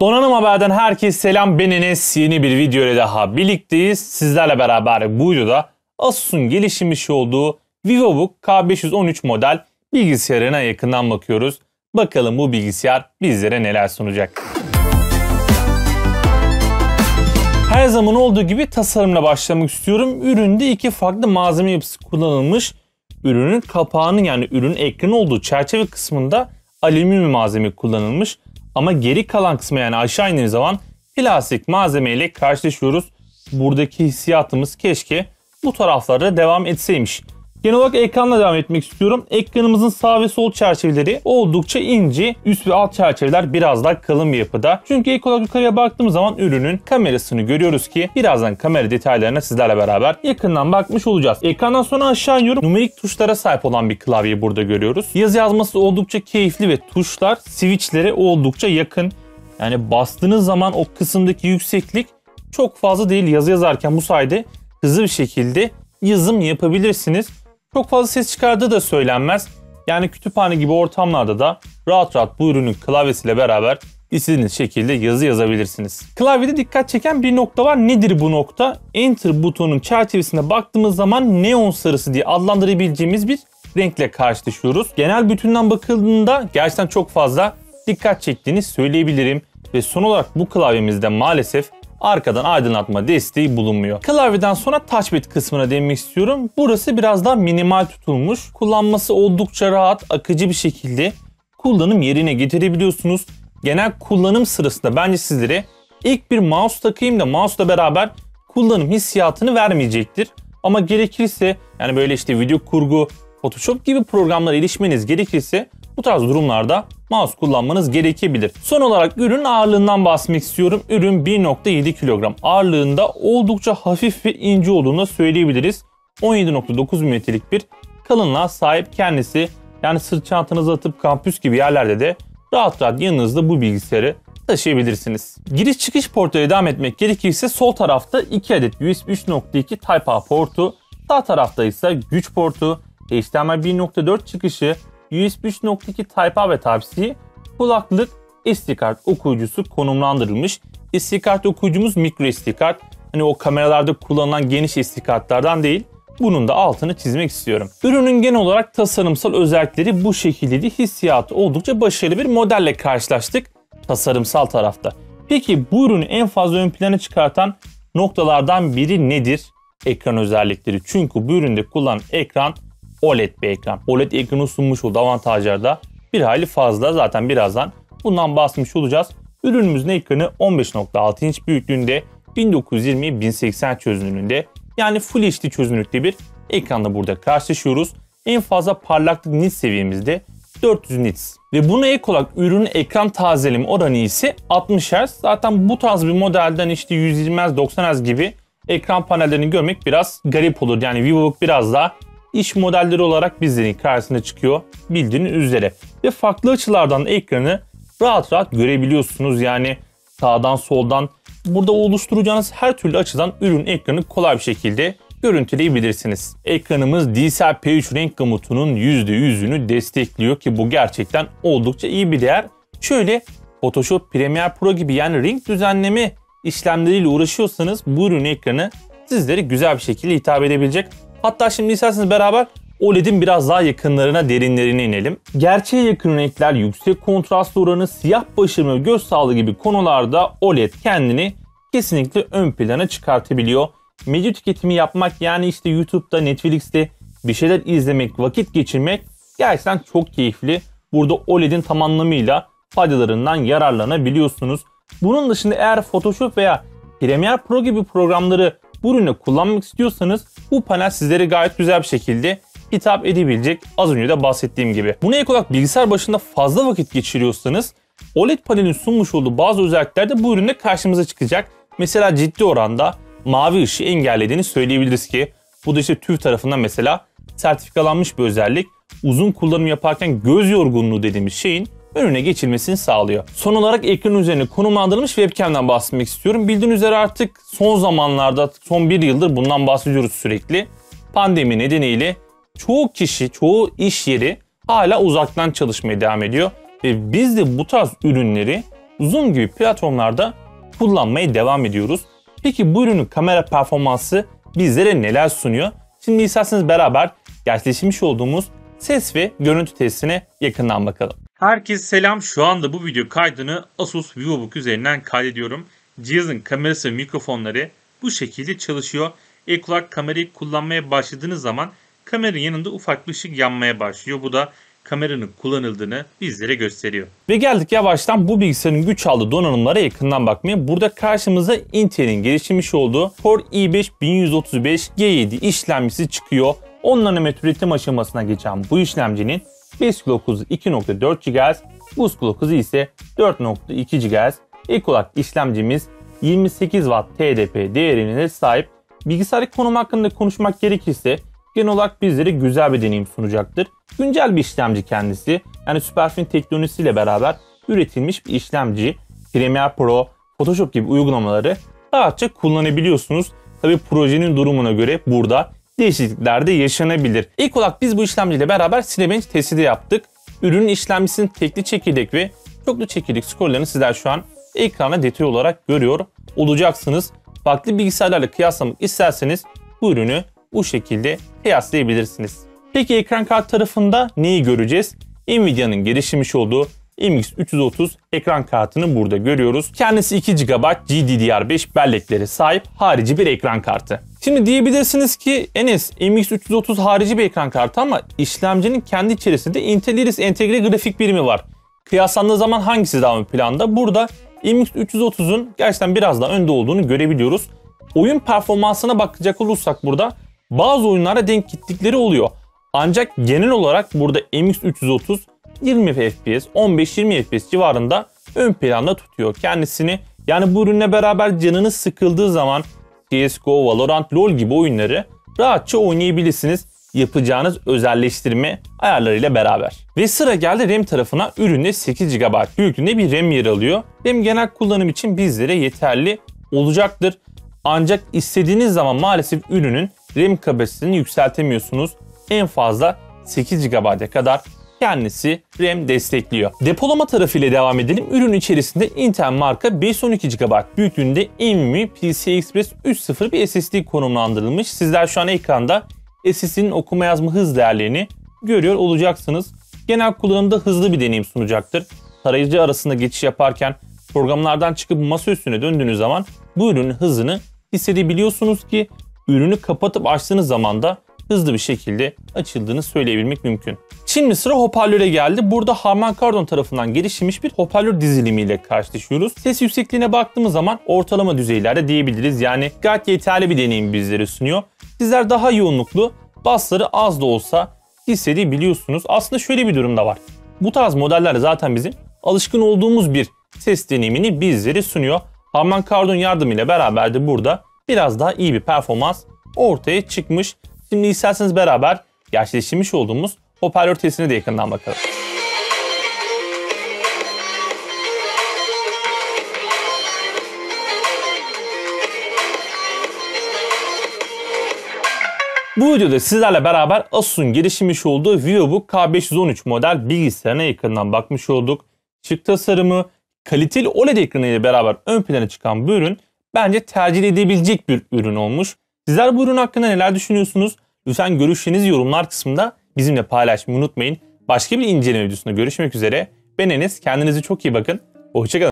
Donanım Haber'den herkese selam, ben Enes. Yeni bir video ile daha birlikteyiz. Sizlerle beraber bu videoda Asus'un geliştirmiş olduğu VivoBook K513 model bilgisayarına yakından bakıyoruz. Bakalım bu bilgisayar bizlere neler sunacak. Her zaman olduğu gibi tasarımla başlamak istiyorum. Üründe iki farklı malzeme yapısı kullanılmış. Ürünün kapağının yani ürünün ekranı olduğu çerçeve kısmında alüminyum malzeme kullanılmış. Ama geri kalan kısmı yani aşağı indiğimiz zaman plastik malzeme ile karşılaşıyoruz. Buradaki hissiyatımız keşke bu taraflarda devam etseymiş. Genel olarak ekranla devam etmek istiyorum. Ekranımızın sağ ve sol çerçeveleri oldukça ince, üst ve alt çerçeveler biraz daha kalın bir yapıda. Çünkü ek olarak yukarıya baktığımız zaman ürünün kamerasını görüyoruz ki birazdan kamera detaylarına sizlerle beraber yakından bakmış olacağız. Ekrandan sonra aşağı iniyorum. Numerik tuşlara sahip olan bir klavyeyi burada görüyoruz. Yazı yazması oldukça keyifli ve tuşlar switchlere oldukça yakın. Yani bastığınız zaman o kısımdaki yükseklik çok fazla değil. Yazı yazarken bu sayede hızlı bir şekilde yazım yapabilirsiniz. Çok fazla ses çıkardığı da söylenmez. Yani kütüphane gibi ortamlarda da rahat rahat bu ürünün klavyesiyle beraber istediğiniz şekilde yazı yazabilirsiniz. Klavyede dikkat çeken bir nokta var. Nedir bu nokta? Enter butonun çerçevesine baktığımız zaman neon sarısı diye adlandırabileceğimiz bir renkle karşılaşıyoruz. Genel bütünden bakıldığında gerçekten çok fazla dikkat çektiğini söyleyebilirim. Ve son olarak bu klavyemizde maalesef arkadan aydınlatma desteği bulunmuyor. Klavyeden sonra touchpad kısmına değinmek istiyorum. Burası biraz daha minimal tutulmuş. Kullanması oldukça rahat, akıcı bir şekilde kullanım yerine getirebiliyorsunuz. Genel kullanım sırasında bence sizlere ilk bir mouse takayım da mouse'la beraber kullanım hissiyatını vermeyecektir. Ama gerekirse yani böyle işte video kurgu, Photoshop gibi programlara erişmeniz gerekirse bu tarz durumlarda mouse kullanmanız gerekebilir. Son olarak ürün ağırlığından bahsetmek istiyorum. Ürün 1.7 kilogram ağırlığında oldukça hafif ve ince olduğunu söyleyebiliriz. 17.9 mm'lik bir kalınlığa sahip kendisi. Yani sırt çantanızı atıp kampüs gibi yerlerde de rahat rahat yanınızda bu bilgisayarı taşıyabilirsiniz. Giriş çıkış portuyla devam etmek gerekirse sol tarafta 2 adet USB 3.2 Type-A portu, sağ tarafta ise güç portu, HDMI 1.4 çıkışı, USB 3.2 Type-A ve Type-C, kulaklık, SD kart okuyucusu konumlandırılmış. SD kart okuyucumuz micro SD kart. Hani o kameralarda kullanılan geniş SD kartlardan değil. Bunun da altını çizmek istiyorum. Ürünün genel olarak tasarımsal özellikleri bu şekildeydi. Hissiyatı oldukça başarılı bir modelle karşılaştık tasarımsal tarafta. Peki bu ürünü en fazla ön plana çıkartan noktalardan biri nedir? Ekran özellikleri. Çünkü bu üründe kullanılan ekran OLED bir ekran. OLED ekranı sunmuş olduğu avantajlar da bir hayli fazla. Zaten birazdan bundan bahsetmiş olacağız. Ürünümüzün ekranı 15.6 inç büyüklüğünde, 1920x1080 çözünürlüğünde, yani Full HD çözünürlükte bir ekranla burada karşılaşıyoruz. En fazla parlaklık nits seviyemizde 400 nits. Ve buna ek olarak ürünün ekran tazeleme oranı ise 60 Hz. Zaten bu tarz bir modelden işte 120 Hz, 90 Hz gibi ekran panellerini görmek biraz garip olur. Yani VivoBook biraz daha İş modelleri olarak bizlerin karşısına çıkıyor bildiğiniz üzere. Ve farklı açılardan ekranı rahat rahat görebiliyorsunuz. Yani sağdan soldan burada oluşturacağınız her türlü açıdan ürün ekranı kolay bir şekilde görüntüleyebilirsiniz. Ekranımız DCI-P3 renk gamutunun %100'ünü destekliyor ki bu gerçekten oldukça iyi bir değer. Şöyle Photoshop, Premiere Pro gibi yani renk düzenleme işlemleriyle uğraşıyorsanız bu ürün ekranı sizlere güzel bir şekilde hitap edebilecek. Hatta şimdi isterseniz beraber OLED'in biraz daha yakınlarına, derinlerine inelim. Gerçeğe yakın renkler, yüksek kontrast oranı, siyah başarımı ve göz sağlığı gibi konularda OLED kendini kesinlikle ön plana çıkartabiliyor. Medya tüketimi yapmak yani işte YouTube'da, Netflix'te bir şeyler izlemek, vakit geçirmek gerçekten çok keyifli. Burada OLED'in tam anlamıyla faydalarından yararlanabiliyorsunuz. Bunun dışında eğer Photoshop veya Premiere Pro gibi programları bu ürünü kullanmak istiyorsanız bu panel sizlere gayet güzel bir şekilde hitap edebilecek, az önce de bahsettiğim gibi. Buna ek olarak bilgisayar başında fazla vakit geçiriyorsanız OLED panelin sunmuş olduğu bazı özellikler de bu üründe karşımıza çıkacak. Mesela ciddi oranda mavi ışığı engellediğini söyleyebiliriz ki bu da işte TÜV tarafından mesela sertifikalanmış bir özellik. Uzun kullanım yaparken göz yorgunluğu dediğimiz şeyin önüne geçilmesini sağlıyor. Son olarak ekran üzerine konumlandırılmış webcam'den bahsetmek istiyorum. Bildiğiniz üzere artık son zamanlarda, son bir yıldır bundan bahsediyoruz sürekli. Pandemi nedeniyle çoğu kişi, çoğu iş yeri hala uzaktan çalışmaya devam ediyor. Ve biz de bu tarz ürünleri Zoom gibi platformlarda kullanmaya devam ediyoruz. Peki bu ürünün kamera performansı bizlere neler sunuyor? Şimdi isterseniz beraber gerçekleşmiş olduğumuz ses ve görüntü testine yakından bakalım. Herkese selam. Şu anda bu video kaydını Asus VivoBook üzerinden kaydediyorum. Cihazın kamerası ve mikrofonları bu şekilde çalışıyor. İlk olarak kamerayı kullanmaya başladığınız zaman kameranın yanında ufak bir ışık yanmaya başlıyor. Bu da kameranın kullanıldığını bizlere gösteriyor. Ve geldik yavaştan bu bilgisayarın güç aldığı donanımlara yakından bakmaya. Burada karşımıza Intel'in geliştirmiş olduğu Core i5 1135G7 işlemcisi çıkıyor. 10 nanometre üretim aşamasına geçen bu işlemcinin base clock hızı 2.4 GHz, boost clock hızı ise 4.2 GHz. İlk olarak işlemcimiz 28 Watt TDP değerine sahip. Bilgisayar konumu hakkında konuşmak gerekirse genel olarak bizlere güzel bir deneyim sunacaktır. Güncel bir işlemci kendisi. Yani SuperFin teknolojisiyle beraber üretilmiş bir işlemci. Premiere Pro, Photoshop gibi uygulamaları rahatça kullanabiliyorsunuz. Tabi projenin durumuna göre burada değişiklikler de yaşanabilir. İlk olarak biz bu işlemciyle beraber Cinebench testi de yaptık. Ürünün işlemcisinin tekli çekirdek ve çoklu çekirdek skorlarını sizler şu an ekrana detay olarak görüyor olacaksınız. Farklı bilgisayarlarla kıyaslamak isterseniz bu ürünü bu şekilde kıyaslayabilirsiniz. Peki ekran kartı tarafında neyi göreceğiz? Nvidia'nın geliştirmiş olduğu MX 330 ekran kartını burada görüyoruz. Kendisi 2 GB GDDR5 bellekleri sahip harici bir ekran kartı. Şimdi diyebilirsiniz ki Enes MX 330 harici bir ekran kartı ama işlemcinin kendi içerisinde Intel Iris entegre grafik birimi var. Kıyaslandığı zaman hangisi daha ön planda? Burada MX 330'un gerçekten biraz daha önde olduğunu görebiliyoruz. Oyun performansına bakacak olursak burada bazı oyunlara denk gittikleri oluyor. Ancak genel olarak burada MX 330 20 FPS, 15-20 FPS civarında ön planda tutuyor kendisini. Yani bu ürünle beraber canınız sıkıldığı zaman CSGO, Valorant, LoL gibi oyunları rahatça oynayabilirsiniz. Yapacağınız özelleştirme ayarlarıyla beraber. Ve sıra geldi RAM tarafına. Üründe 8 GB büyüklüğünde bir RAM yer alıyor. RAM genel kullanım için bizlere yeterli olacaktır. Ancak istediğiniz zaman maalesef ürünün RAM kapasitesini yükseltemiyorsunuz. En fazla 8 GB'a kadar kendisi RAM destekliyor. Depolama tarafıyla devam edelim. Ürün içerisinde Intel marka 512 GB büyüklüğünde NVMe PCI Express 3.0 bir SSD konumlandırılmış. Sizler şu an ekranda SSD'nin okuma yazma hız değerlerini görüyor olacaksınız. Genel kullanımda hızlı bir deneyim sunacaktır. Tarayıcı arasında geçiş yaparken programlardan çıkıp masa üstüne döndüğünüz zaman bu ürünün hızını hissedebiliyorsunuz ki ürünü kapatıp açtığınız zaman da hızlı bir şekilde açıldığını söyleyebilmek mümkün. Şimdi sıra hoparlöre geldi. Burada Harman Kardon tarafından geliştirilmiş bir hoparlör dizilimiyle karşılaşıyoruz. Ses yüksekliğine baktığımız zaman ortalama düzeylerde diyebiliriz. Yani gayet yeterli bir deneyim bizlere sunuyor. Sizler daha yoğunluklu, basları az da olsa hissedebiliyorsunuz. Aslında şöyle bir durum da var. Bu tarz modeller zaten bizim alışkın olduğumuz bir ses deneyimini bizlere sunuyor. Harman Kardon yardımıyla beraber de burada biraz daha iyi bir performans ortaya çıkmış. Şimdi isterseniz beraber gerçekleştirmiş olduğumuz hoparlör testine de yakından bakalım. Bu videoda sizlerle beraber Asus'un geliştirmiş olduğu VivoBook K513 model bilgisayarına yakından bakmış olduk. Şık tasarımı, kaliteli OLED ekranı ile beraber ön plana çıkan bu ürün bence tercih edebilecek bir ürün olmuş. Sizler bu ürün hakkında neler düşünüyorsunuz? Lütfen görüşlerinizi yorumlar kısmında bizimle paylaşmayı unutmayın. Başka bir inceleme videosunda görüşmek üzere. Ben Enes. Kendinize çok iyi bakın. Hoşça kalın.